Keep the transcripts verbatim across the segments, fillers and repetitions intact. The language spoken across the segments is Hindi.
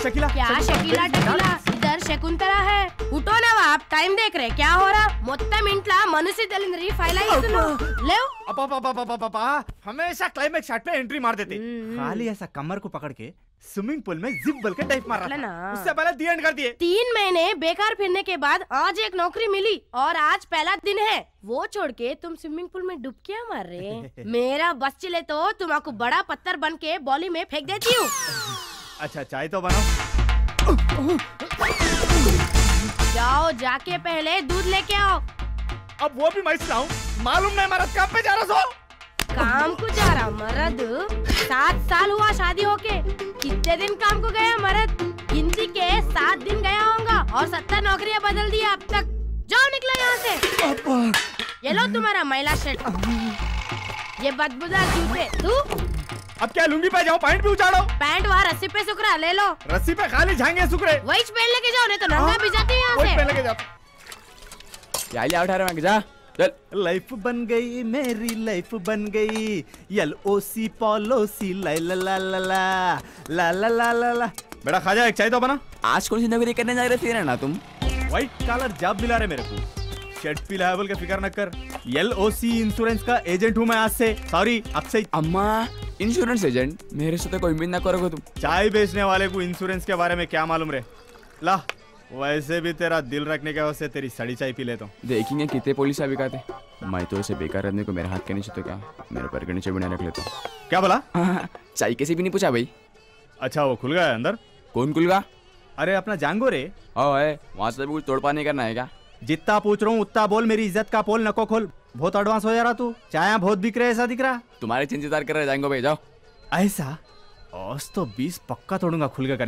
शकीला क्या शकीला टकीला, इधर शकुंतला है। उठो ना आप, टाइम देख रहे क्या हो रहा? మొత్తం ఇంట్లో మనుషి తెలింద్రి ఫైల్ అయిస్తున్నావు లేవు। अपापापापापापा हमेशा क्लाइमेक्स शॉट पे एंट्री मार देते, खाली ऐसा कमर को पकड़ के स्विमिंग पूल में जिप बल के डाइव मार रहा था। उससे पहले दी एंड कर दिए। तीन महीने बेकार फिरने के बाद आज एक नौकरी मिली और आज पहला दिन है। वो छोड़ के तुम स्विमिंग पूल में डुबकियां मार रहे। मेरा बस चले तो तुमको बड़ा पत्थर बन के बॉली में फेंक देती हूँ। अच्छा चाय तो बनाओ। जाओ जाके पहले दूध लेके आओ। अब वो भी मैं सुनाऊं? मालूम नहीं मरद काम पे जा रहा सो। काम को जा रहा मरद? सात साल हुआ शादी होके, कितने दिन काम को गया मरद? गिनती के सात दिन गया होगा और सत्तर नौकरियां बदल दी अब तक। जाओ निकलो यहाँ से। ये लो तुम्हारा मैला शर्ट, ये बदबूदार जूते। तू अब क्या लुंगी पे जाओ, पैंट भी उचाड़ो। पैंट वहाँ रस्सी पे सूख रहा, ले लो। रस्सी पे खाली झांगे सूख रहे, वही पहन लेके जाओ, नहीं तो नंगा भी जाते यहाँ से। पहन लेके जाओ। क्या लिया उठा रहा मैं, जा चल। लाइफ बन गई मेरी लाइफ बन गई, एल ओ सी पॉलिसी ला ला ला ला ला ला ला ला ला। बेटा खा जा, एक चाय तो बना। आज कौन सी नौकरी करने जा रहे थे ना तुम? व्हाइट कॉलर जॉब मिला रहे मेरे को, शर्ट पीला है बोल के फिक्र न कर। एल ओ सी इंश्योरेंस का एजेंट हूँ मैं आज से, सॉरी अब से। अम्मा इंश्योरेंस एजेंट? मेरे से तो कोई उम्मीद ना करोगे तुम। चाय बेचने वाले को इंश्योरेंस के बारे में क्या मालूम रे। ला वैसे भी तेरा दिल रखने के वजह से तेरी सड़ी चाय पी लेता हूँ। देखेंगे कितने पुलिस अभी कहते। मैं तो ऐसे बेकार रहने को मेरे हाथ के नीचे तो क्या मेरे पैर के नीचे भी नहीं रख लेता। क्या बोला? चाय किसी भी नहीं पूछा भाई। अच्छा वो खुल गया अंदर? कौन खुल गया? अरे अपना जांगो रे। ओ है, वहाँ से भी कुछ तोड़ पानी करना है क्या? जितना पूछ रहा हूँ उतना बोल, मेरी इज्जत का पोल नको खोल। बहुत एडवांस हो जा रहा तू, चाय बहुत बिक रहे ऐसा दिख रहा। तुम्हारे इंतजार कर रहे जाएंगे भाई, जाओ। ऐसा आज तो बीस पक्का तोड़ूंगा, खुल के करें।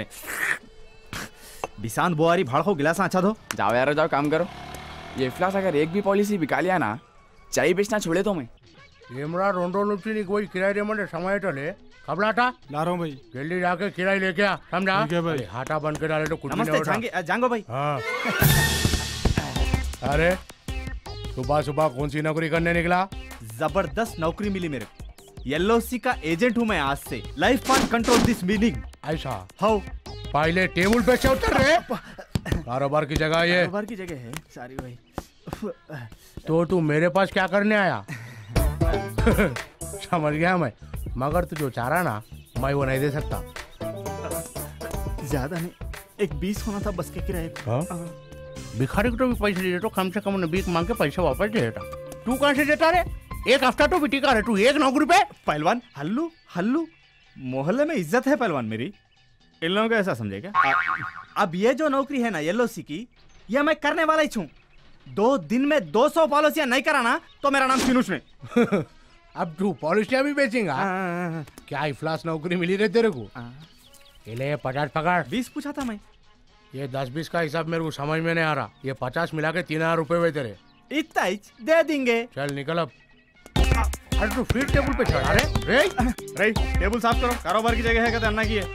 बिसान बुआरी भाड़ को गिलास अच्छा दो। जाओ यार जाओ, काम करो। ये फ्लास अगर एक भी पॉलिसी बिका लिया ना, चाय बेचना छोड़े तो मैं। ఏమరా రెండు రోజుల నుంచి నీకు పోయి కిరాయి ఏమంటే సమయటలే కబలాటా ला रहा हूँ भाई। जल्दी जाके किराई लेके आ, समझा? ठीक है भाई। हाटा बन के डाले तो कुछ नमस्ते नहीं होता। जांगे, जांगो भाई। हाँ। अरे सुबह सुबह कौन सी नौकरी करने निकला? जबरदस्त नौकरी मिली मेरे को, एल ओ सी का एजेंट हूँ मैं आज से। Life fund control this meaning. ऐसा? हाउ? पहले टेबल पे से उतर रहे। कारोबार की जगह ये। कारोबार की जगह है, सॉरी भाई। तो तू मेरे पास क्या करने आया? समझ गया मैं, मगर तू जो चाह रहा ना मैं वो नहीं दे सकता। ज्यादा नहीं, एक बीस होना था बस के किराए। भिखारी को तो भी पैसे दे तो कम से कम भीख मांग के पैसे वापस दे देता। तू कहाँ से देता रे? एक हफ्ता तो भी टिका रहे तू एक नौकरी पे। पहलवान हल्लू हल्लू, मोहल्ले में इज्जत है पहलवान मेरी। इन लोगों को ऐसा समझे क्या? अब ये जो नौकरी है ना एल ओ सी की, ये मैं करने वाला ही हूँ। दो दिन में दो सौ पॉलिसियां नहीं कराना तो मेरा नाम सिनुष में। अब तू पॉलिसियां भी बेचेगा? क्या इफ्लास नौकरी मिली रे तेरे को? ले पचास पकड़। बीस पूछा था मैं। ये दस बीस का हिसाब मेरे को समझ में नहीं आ रहा। ये पचास मिला के तीन हजार रुपए हुए तेरे। इतना ही दे देंगे। चल निकल अब। अरे तू फिर टेबल पे चढ़ा रे रे रे टेबल साफ करो, कारोबार की जगह है कहते अन्ना की है।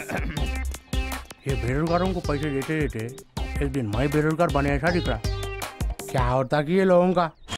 ये बेरोजगारों को पैसे देते देते एक दिन मैं बेरोजगार बने ऐसा दिख रहा। क्या होता कि ये लोगों का